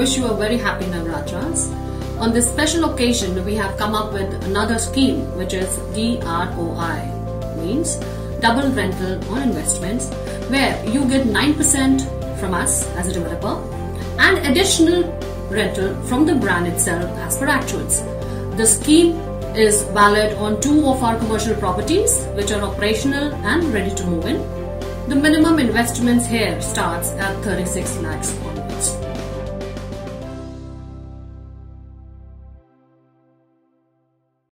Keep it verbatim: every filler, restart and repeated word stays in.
wish you a very happy Navratras. On this special occasion, we have come up with another scheme, which is D R O I, means double rental on investments, where you get nine percent from us as a developer and additional rental from the brand itself as per actuals. The scheme is valid on two of our commercial properties which are operational and ready to move in. The minimum investments here starts at thirty-six lakhs.